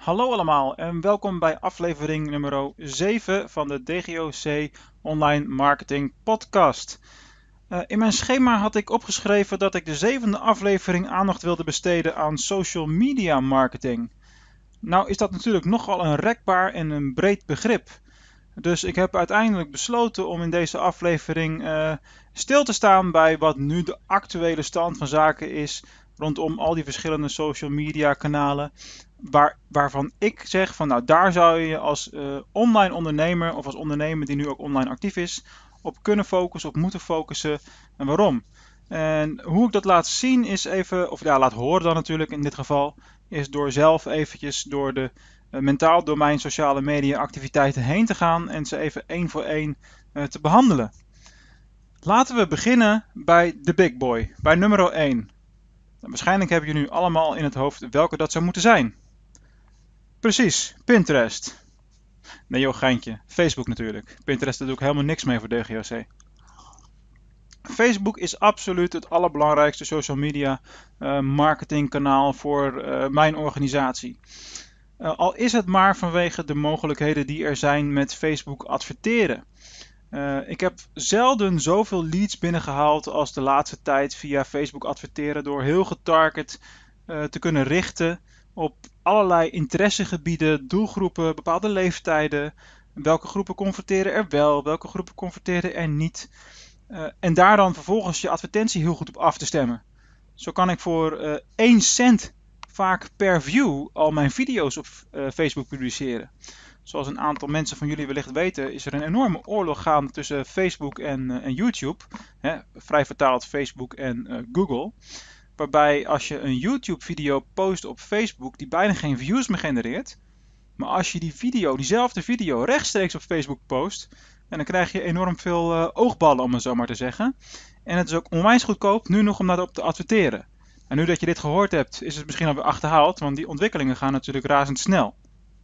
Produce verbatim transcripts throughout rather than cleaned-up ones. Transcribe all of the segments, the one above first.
Hallo allemaal en welkom bij aflevering nummer zeven van de D G O C Online Marketing Podcast. Uh, in mijn schema had ik opgeschreven dat ik de zevende aflevering aandacht wilde besteden aan social media marketing. Nou is dat natuurlijk nogal een rekbaar en een breed begrip. Dus ik heb uiteindelijk besloten om in deze aflevering uh, stil te staan bij wat nu de actuele stand van zaken is rondom al die verschillende social media kanalen. Waar, waarvan ik zeg van nou daar zou je als uh, online ondernemer of als ondernemer die nu ook online actief is op kunnen focussen, op moeten focussen en waarom. En hoe ik dat laat zien is even, of ja laat horen dan natuurlijk in dit geval, is door zelf eventjes door de uh, mentaal domein sociale media activiteiten heen te gaan en ze even één voor één uh, te behandelen. Laten we beginnen bij de big boy, bij nummer één. Nou, waarschijnlijk hebben jullie nu allemaal in het hoofd welke dat zou moeten zijn. Precies, Pinterest. Nee joh, geintje. Facebook natuurlijk. Pinterest, daar doe ik helemaal niks mee voor D G O C. Facebook is absoluut het allerbelangrijkste social media uh, marketingkanaal voor uh, mijn organisatie. Uh, al is het maar vanwege de mogelijkheden die er zijn met Facebook adverteren. Uh, ik heb zelden zoveel leads binnengehaald als de laatste tijd via Facebook adverteren door heel getarget uh, te kunnen richten op allerlei interessegebieden, doelgroepen, bepaalde leeftijden. Welke groepen converteren er wel, welke groepen converteren er niet. Uh, en daar dan vervolgens je advertentie heel goed op af te stemmen. Zo kan ik voor uh, één cent vaak per view al mijn video's op uh, Facebook publiceren. Zoals een aantal mensen van jullie wellicht weten, is er een enorme oorlog gaande tussen Facebook en, uh, en YouTube. Hè, vrij vertaald Facebook en uh, Google. Waarbij als je een YouTube video post op Facebook die bijna geen views meer genereert. Maar als je die video, diezelfde video rechtstreeks op Facebook post, en dan krijg je enorm veel uh, oogballen om het zo maar te zeggen. En het is ook onwijs goedkoop nu nog om daarop te adverteren. En nu dat je dit gehoord hebt, is het misschien alweer achterhaald, want die ontwikkelingen gaan natuurlijk razendsnel.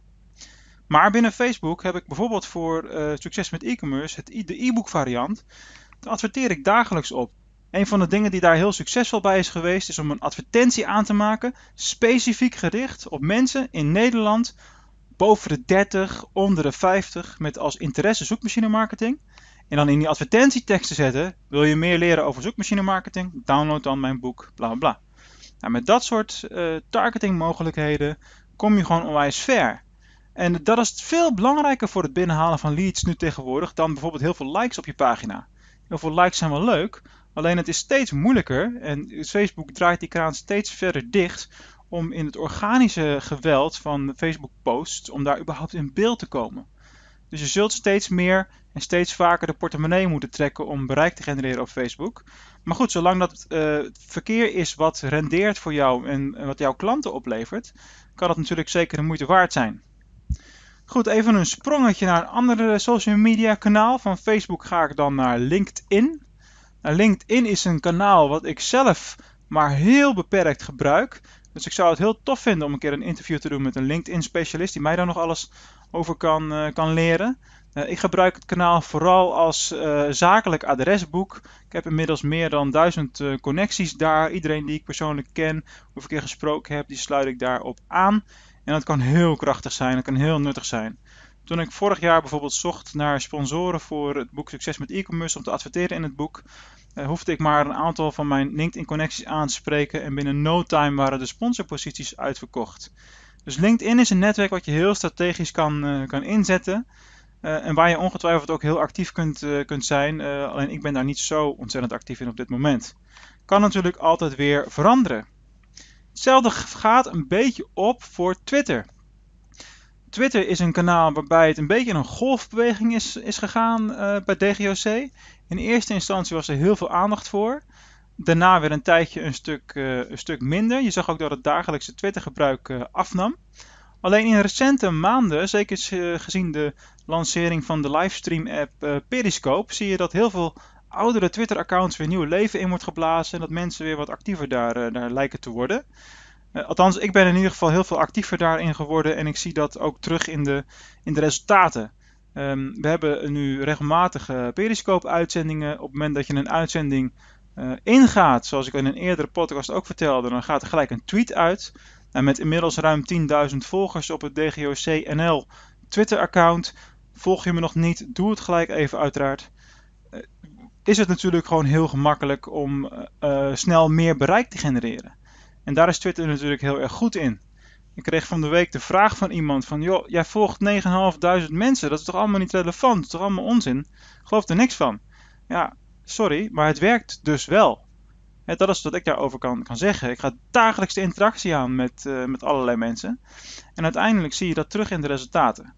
Maar binnen Facebook heb ik bijvoorbeeld voor uh, succes met e-commerce, het, de e-book variant, daar adverteer ik dagelijks op. Een van de dingen die daar heel succesvol bij is geweest, is om een advertentie aan te maken, specifiek gericht op mensen in Nederland, boven de dertig, onder de vijftig, met als interesse zoekmachine marketing. En dan in die advertentietekst te zetten, wil je meer leren over zoekmachine marketing? Download dan mijn boek, bla bla bla. Nou, met dat soort uh, targeting mogelijkheden kom je gewoon onwijs ver. En dat is veel belangrijker voor het binnenhalen van leads nu tegenwoordig dan bijvoorbeeld heel veel likes op je pagina. Heel veel likes zijn wel leuk, alleen het is steeds moeilijker en Facebook draait die kraan steeds verder dicht om in het organische geweld van Facebook posts, om daar überhaupt in beeld te komen. Dus je zult steeds meer en steeds vaker de portemonnee moeten trekken om bereik te genereren op Facebook. Maar goed, zolang dat uh, verkeer is wat rendeert voor jou en wat jouw klanten oplevert, kan dat natuurlijk zeker de moeite waard zijn. Goed, even een sprongetje naar een andere social media kanaal. Van Facebook ga ik dan naar LinkedIn. Nou, LinkedIn is een kanaal wat ik zelf maar heel beperkt gebruik. Dus ik zou het heel tof vinden om een keer een interview te doen met een LinkedIn specialist die mij daar nog alles over kan, uh, kan leren. Uh, ik gebruik het kanaal vooral als uh, zakelijk adresboek. Ik heb inmiddels meer dan duizend uh, connecties daar. Iedereen die ik persoonlijk ken of een keer gesproken heb, die sluit ik daarop aan. En dat kan heel krachtig zijn, dat kan heel nuttig zijn. Toen ik vorig jaar bijvoorbeeld zocht naar sponsoren voor het boek Succes met e-commerce om te adverteren in het boek, uh, hoefde ik maar een aantal van mijn LinkedIn connecties aan te spreken en binnen no time waren de sponsorposities uitverkocht. Dus LinkedIn is een netwerk wat je heel strategisch kan, uh, kan inzetten uh, en waar je ongetwijfeld ook heel actief kunt, uh, kunt zijn. Uh, alleen ik ben daar niet zo ontzettend actief in op dit moment. Kan natuurlijk altijd weer veranderen. Hetzelfde gaat een beetje op voor Twitter. Twitter is een kanaal waarbij het een beetje een golfbeweging is, is gegaan uh, bij D G O C. In eerste instantie was er heel veel aandacht voor. Daarna weer een tijdje een stuk, uh, een stuk minder. Je zag ook dat het dagelijkse Twittergebruik uh, afnam. Alleen in recente maanden, zeker uh, gezien de lancering van de livestream app uh, Periscope, zie je dat heel veel oudere Twitter-accounts weer nieuw leven in wordt geblazen en dat mensen weer wat actiever daar, uh, daar lijken te worden. Uh, althans, ik ben in ieder geval heel veel actiever daarin geworden en ik zie dat ook terug in de, in de resultaten. Um, we hebben nu regelmatige Periscope-uitzendingen. Op het moment dat je een uitzending uh, ingaat, zoals ik in een eerdere podcast ook vertelde, dan gaat er gelijk een tweet uit. En met inmiddels ruim tienduizend volgers op het D G O C N L Twitter-account. Volg je me nog niet, doe het gelijk even uiteraard. Uh, is het natuurlijk gewoon heel gemakkelijk om uh, uh, snel meer bereik te genereren. En daar is Twitter natuurlijk heel erg goed in. Ik kreeg van de week de vraag van iemand van, joh, jij volgt negen duizend vijfhonderd mensen, dat is toch allemaal niet relevant, dat is toch allemaal onzin? Ik geloof er niks van. Ja, sorry, maar het werkt dus wel. Ja, dat is wat ik daarover kan, kan zeggen. Ik ga dagelijks de interactie aan met, uh, met allerlei mensen. En uiteindelijk zie je dat terug in de resultaten.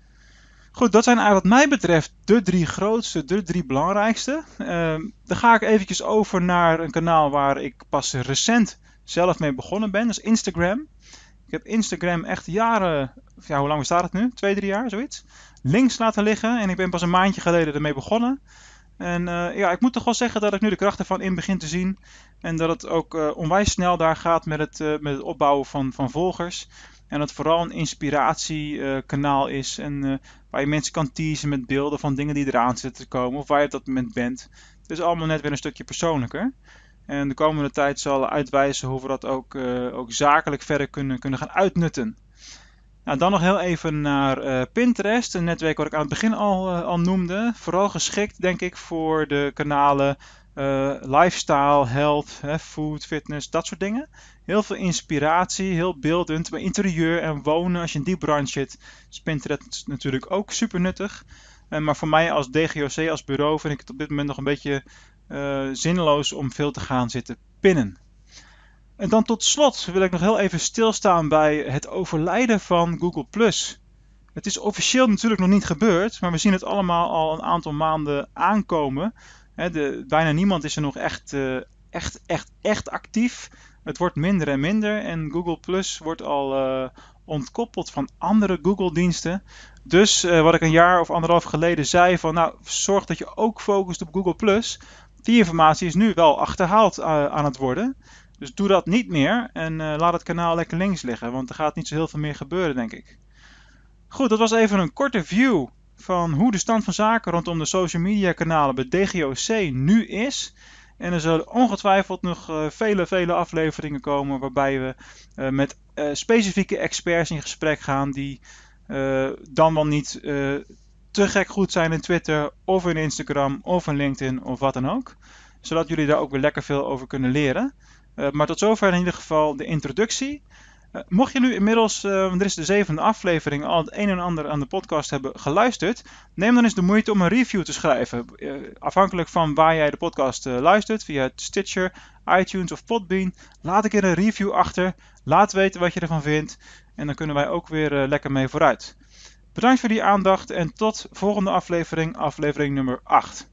Goed, dat zijn eigenlijk wat mij betreft de drie grootste, de drie belangrijkste. Uh, dan ga ik eventjes over naar een kanaal waar ik pas recent zelf mee begonnen ben. Dat is Instagram. Ik heb Instagram echt jaren, ja, hoe lang bestaat het nu? Twee, drie jaar, zoiets. Links laten liggen en ik ben pas een maandje geleden ermee begonnen. En uh, ja, ik moet toch wel zeggen dat ik nu de krachten van in begin te zien. En dat het ook uh, onwijs snel daar gaat met het, uh, met het opbouwen van, van volgers. En dat het vooral een inspiratiekanaal uh, is. En uh, waar je mensen kan teasen met beelden van dingen die eraan zitten te komen. Of waar je op dat moment bent. Het is allemaal net weer een stukje persoonlijker. En de komende tijd zal uitwijzen hoe we dat ook, uh, ook zakelijk verder kunnen, kunnen gaan uitnutten. Nou, dan nog heel even naar uh, Pinterest, een netwerk wat ik aan het begin al, uh, al noemde. Vooral geschikt, denk ik, voor de kanalen uh, lifestyle, health, hè, food, fitness, dat soort dingen. Heel veel inspiratie, heel beeldend. Bij interieur en wonen, als je in die branche zit, is Pinterest natuurlijk ook super nuttig. Uh, maar voor mij als D G O C, als bureau, vind ik het op dit moment nog een beetje uh, zinloos om veel te gaan zitten pinnen. En dan tot slot wil ik nog heel even stilstaan bij het overlijden van Google plus. Het is officieel natuurlijk nog niet gebeurd, maar we zien het allemaal al een aantal maanden aankomen. He, de, bijna niemand is er nog echt, uh, echt, echt, echt actief. Het wordt minder en minder en Google plus wordt al uh, ontkoppeld van andere Google-diensten. Dus uh, wat ik een jaar of anderhalf geleden zei van, nou, zorg dat je ook focust op Google plus. Die informatie is nu wel achterhaald uh, aan het worden. Dus doe dat niet meer en uh, laat het kanaal lekker links liggen, want er gaat niet zo heel veel meer gebeuren, denk ik. Goed, dat was even een korte view van hoe de stand van zaken rondom de social media kanalen bij D G O C nu is. En er zullen ongetwijfeld nog uh, vele, vele afleveringen komen waarbij we uh, met uh, specifieke experts in gesprek gaan die uh, dan wel niet uh, te gek goed zijn in Twitter of in Instagram of in LinkedIn of wat dan ook. Zodat jullie daar ook weer lekker veel over kunnen leren. Uh, maar tot zover in ieder geval de introductie. Uh, mocht je nu inmiddels, uh, want dit is de zevende aflevering, al het een en ander aan de podcast hebben geluisterd, neem dan eens de moeite om een review te schrijven. Uh, afhankelijk van waar jij de podcast uh, luistert, via Stitcher, iTunes of Podbean, laat ik er een review achter. Laat weten wat je ervan vindt en dan kunnen wij ook weer uh, lekker mee vooruit. Bedankt voor die aandacht en tot volgende aflevering, aflevering nummer acht.